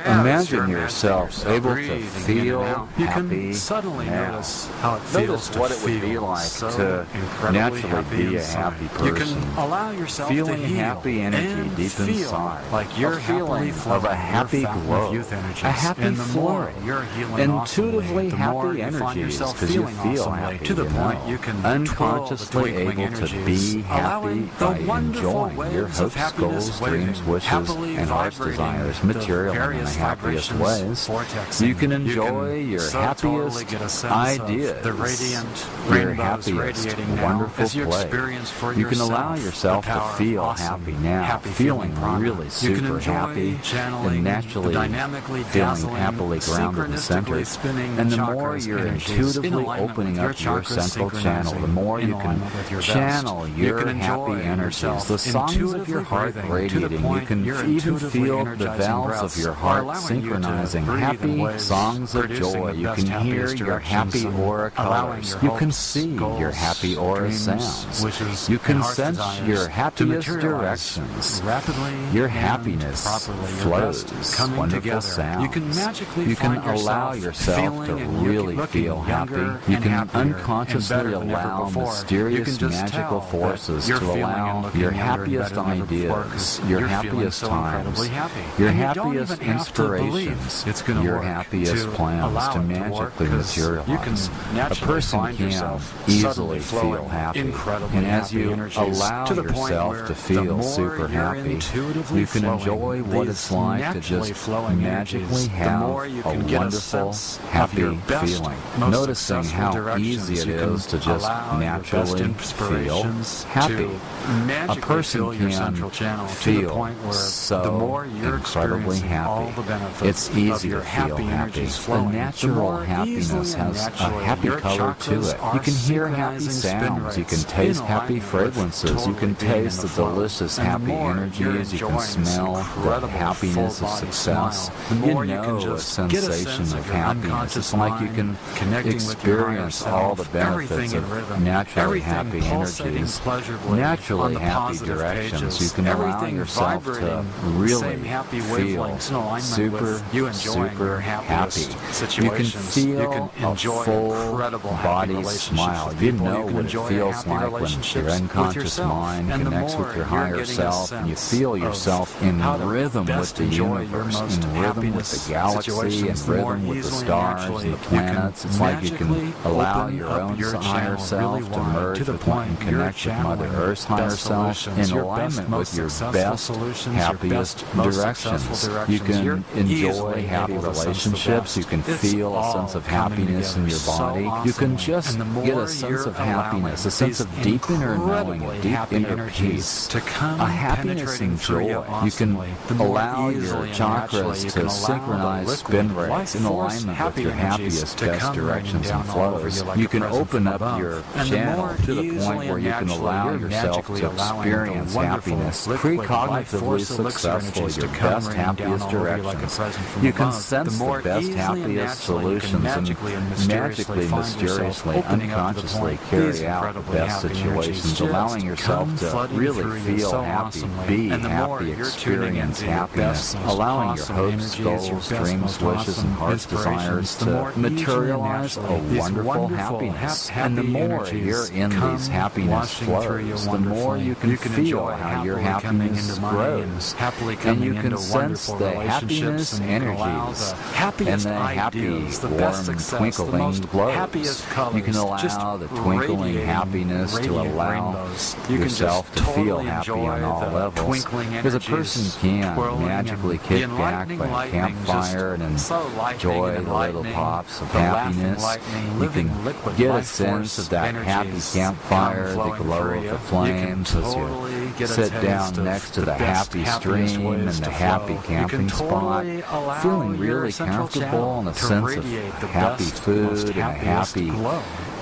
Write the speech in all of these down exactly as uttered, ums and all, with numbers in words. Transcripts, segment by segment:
Imagine yourself able to feel you happy can suddenly now. notice how it feels Notice to what it would feel be like so to incredibly naturally happy be a inside. happy You person. can allow yourself Feeling to heal happy energy and deep feel inside. like you're A feeling happily of flowing a happy your fountain glow. of youth energies. A happy and the more flow. you're healing Intuitively awesomely, the more happy you find energies yourself because you feeling feel awesomely, happy, to the you point know. you can Unconsciously twirl the able to energies, be happy allowing the by wonderful enjoying your waves of hopes, happiness goals, waving, dreams, wishes, happily and heart's vibrating desires the material in the various happiest vibrations, ways. vortexing. You can You enjoy can your so happiest totally get a sense ideas, of the radiant your rainbows happiest radiating now wonderful as you play. experience for You can allow yourself yourself the to power of feel awesome, happy now, happy feeling prana. really You can super enjoy happy channeling and naturally the dynamically feeling dazzling, happily grounded and synchronistically centered. spinning And the more chakras you're energies in intuitively alignment opening with up your your chakras central channel, the synchronizing more in you can alignment with your best. channel You your can happy enjoy energies, yourself the songs of your intuitively heart breathing to the radiating. You point can you're even intuitively feel the energizing valves breaths of your are heart allowing you to synchronizing breathe in happy ways songs of producing joy. the You best, can hear happiest your directions happy and aura allowing colors. your You can hopes, see goals, your happy aura dreams, sounds. wishes, You and can heart sense desires your to happiest materialize directions. rapidly Your and happiness properly. Your flows, best coming wonderful together. sounds. You can magically You can find allow yourself yourself to feeling and really looking feel happy. younger You and can happier and unconsciously better than ever allow before. mysterious You can just magical tell that forces you're to feeling and allow looking your younger and happiest better than ever before, ideas, 'cause your you're feeling happiest so times, incredibly happy. your And you don't happiest even have to believe inspirations, it's gonna your work happiest to plans allow to it to work, magically 'cause you can materialize. A naturally person find can yourself easily suddenly feel flowing happy. incredibly And as happy you energies allow to the point yourself where to the feel more super you're happy, intuitively you can flowing enjoy what these it's like to naturally just flowing magically energies, the have more you a can get a wonderful, sense of happy your best, feeling. most Noticing successful how directions. easy it You can is to just allow your best naturally feel inspirations happy. to A magically person fill your can central channel to the feel point where so the more you're incredibly experiencing happy. all the benefits It's easy of your to feel happy happy. energies The flowing, natural the more happiness easily and has a naturally happy your color to chakras it. are You can hear happy synchronizing spin sounds. You can rates taste in happy alignment with fragrances. You totally can being in taste the the flow. delicious And the happy more you're energies. You can enjoying this smell the incredible happiness full of body success. smile, the You more you know can a just get a sensation sense of of your happiness. unconscious It's like you can mind connecting with your higher experience all the self, benefits everything in of rhythm, naturally everything happy pulsating energies. pleasurably Naturally on the happy positive directions. pages, You can allow everything yourself to vibrating really same happy feel wavelengths in alignment super, with you enjoying super your happiest happy. situations. You can feel you can enjoy a full incredible happy body relationships smile. with You people. know you can what it enjoy feels happy like when relationships your with unconscious yourself. mind And the connects more with your you're higher getting a self and you sense feel of yourself in how to rhythm with best the enjoy your universe, most in rhythm with happiness the galaxy, in situations, the more rhythm with the easily and stars naturally and the you can planets. It's like you can magically allow open your up own your higher channel self really to wide merge to the with point and you're connect with Mother channeling Earth's the higher best self solutions, in your best, alignment most with your successful best, solutions, your happiest best, most directions. successful You directions. You're can enjoy easily happy able to sense the relationships. You best. can It's feel a sense all of coming happiness in together your so body. You can awesomely. just And the get more a sense you're of happiness, a allowing sense of these deep inner knowing, a incredibly deep happy inner energies peace, to come a happiness penetrating and through you joy. You can awesomely, the more allow your easily and naturally chakras you to can allow synchronize the spin liquid, rates in life force, alignment with happy your energies happiest, to best come directions raining and down all over flows. you like You a can present open from up above. your And the channel more to the easily point where and you can naturally allow you're yourself magically to allowing the experience wonderful happiness, liquid life precognitively force elixir successful, energies your to come best, raining down happiest all over you like a directions. present from You can above. sense the more the best, easily and happiest naturally you can solutions and magically and mysteriously magically, find yourself mysteriously, opening up to the unconsciously point these carry out the incredibly best happy situations, energies allowing just yourself come to flooding really through you feel so happy, awesomely. be And the more happy, you're tuning experience into your happiness, best, most allowing your awesome hopes, energies, goals, your best, dreams, most wishes, and awesome heart's desires inspirations, the more to easily and materialize a naturally these wonderful wonderful, happiness. hap- And the happy more energies you're in come these happiness washing through you flows, the more wonderfully. you can You can feel enjoy how your happily coming happiness into money and grows. happily And coming you can into sense wonderful the relationships, happiness and you can allow energies the and happiest the happy, ideas, the warm, best success, the twinkling most glows. happiest colors, You can just allow the twinkling radiating, happiness to radiant allow rainbows. You can yourself just to feel totally happy enjoy on all the levels. twinkling Because a energies person can twirling magically and kick the back enlightening by a lightning, campfire just and so lightning enjoy and the little enlightening, pops of the laughing happiness. lightning, You living can liquid get a life sense force of that happy energies campfire, come the flowing glow through of you. the You can flames as totally you get a sit taste down of next to the the best, happy happiest stream and ways the to happy flow. camping You can spot, totally allow feeling your really central comfortable channel and a to sense of radiate the happy best, food most and a happiest happy glow.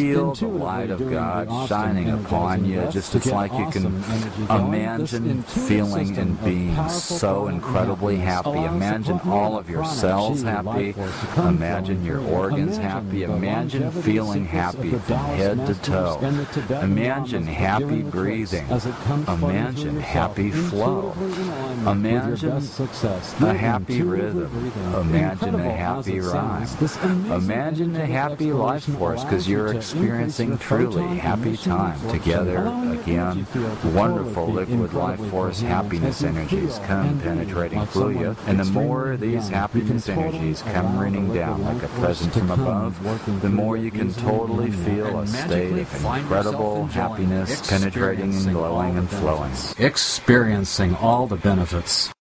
feel the light of God shining upon you. Just it's like you can imagine feeling and being so incredibly happy. Imagine all of your cells happy. Imagine your organs happy. Imagine feeling happy from head to toe. Imagine happy breathing. Imagine happy flow. Imagine a happy rhythm. Imagine a happy rhyme. Imagine a happy life force because you're experiencing truly happy time together again. Wonderful liquid life force happiness energies come penetrating through you, and the more these happiness energies come raining down like a present from above, the more you can totally feel a state of incredible happiness penetrating and glowing and flowing, experiencing all the benefits.